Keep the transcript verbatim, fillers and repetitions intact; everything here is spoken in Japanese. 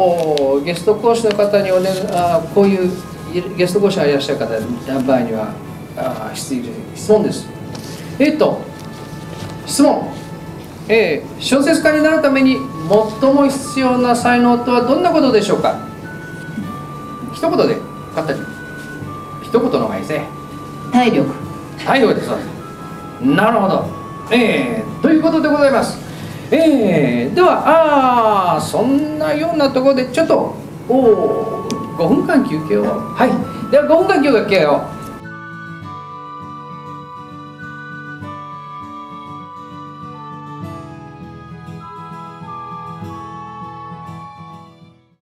おゲスト講師の方にお、ね、あこういうゲスト講師がいらっしゃる方の場合にはあ質問です。えっと質問、えー、小説家になるために最も必要な才能とはどんなことでしょうか。一言で語り一言の方がいいですね。 体力。 体力です。なるほど、えー、ということでございます。えー、ではあそんなようなところでちょっとおごふんかん休憩を、はい、ではごふんかん休憩を